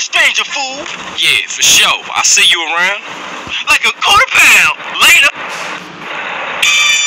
stranger, fool. Yeah, for sure. I'll see you around. Like a quarter pound. Later.